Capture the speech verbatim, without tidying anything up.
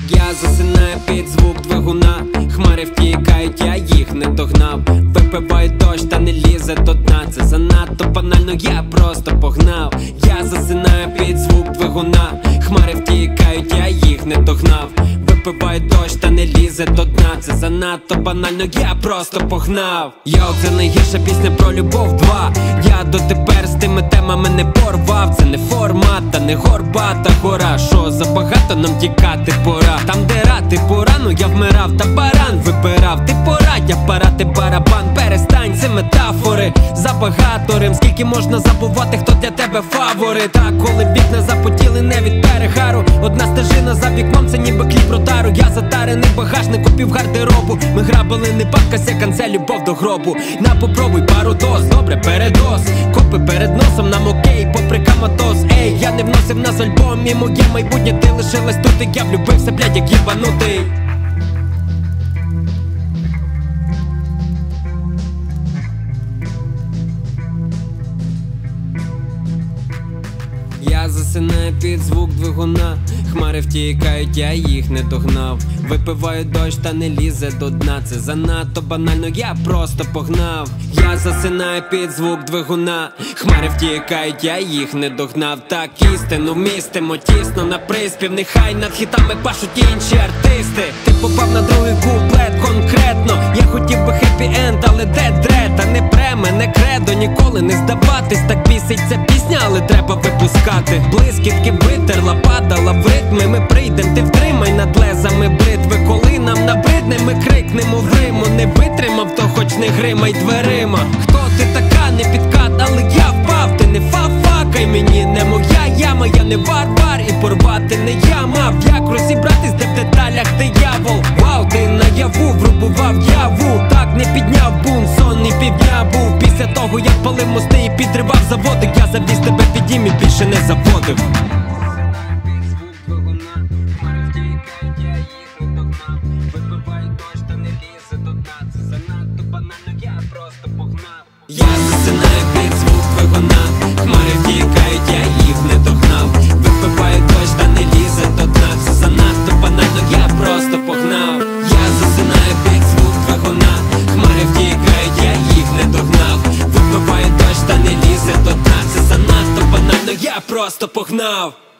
Я засинаю під звук двигуна, хмари втікають, я їх не догнав. Випиваю дощ, та не лізе до дна. Це занадто банально, я просто погнав. Я засинаю під звук двигуна, хмари втікають, я їх не догнав. Випиваю дощ, та не лізе до дна. Це занадто банально, я просто погнав. Йоу, це найгірша пісня про любов два. Я дотепер з тими темами не порвав. Це не формат, та не горбата гора. Що забагато нам тікати пора. Там де рати порану, я вмирав та баран вибирав. Ти порадь, апарат і барабан. Перестань, це метафори забагато рим. Скільки можна забувати, хто для тебе фаворит. А коли вікна запотіли не від перегару, одна стежина за вікном, це ніби кліп ротару. Я затарений багажник, купів гардеробу. Ми грабили не бабка сека, це любов до гробу. На попробуй пару доз, добре, передоз. Копи перед носом, нам окей, попри каматоз. Ей, я не вносив нас альбом, і моє майбутнє ти лишилась тут. І я влюбився, блядь, як єбанутий. Я засинаю під звук двигуна, хмари втікають, я їх не догнав. Випиваю дощ, та не лізе до дна. Це занадто банально, я просто погнав. Я засинаю під звук двигуна, хмари втікають, я їх не догнав. Так істину вмістимо тісно на приспів. Нехай над хітами пашуть інші артисти. Ти попав на другий куплет конкретно. Я хотів би хеппі-енд, але де дрета? Не преме, не кредо, ніколи не здаватись. Так бісить ця пісня, але треба випускати. Блискітки витерла, падала в ритми. Ми прийдем, ти втримай над лезами бритви. Коли нам набридне, ми крикнемо в Риму. Не витримав, то хоч не гримай дверима. Хто ти така, не підкат, але я впав. Ти не фа-факай мені, не моя яма. Я не варвар і порвати не я мав. Як розібратись, де в деталях диявол. Вау, ти наяву врубував яву. Так не підняв бунт, сон і півдня був. Після того, як палив мости і підривав заводи, я завіз тебе під дім і більше не заводив. Я засинаю під звук двигуна, хмари втікають, я їх не догнав. Випиваю дощ, та не лізе до дна. Це занадто банально, я просто погнав. Я засинаю під звук двигуна, хмари втікають, я їх не догнав. Випиваю дощ, та не лізе до дна. Це занадто банально, я просто погнав.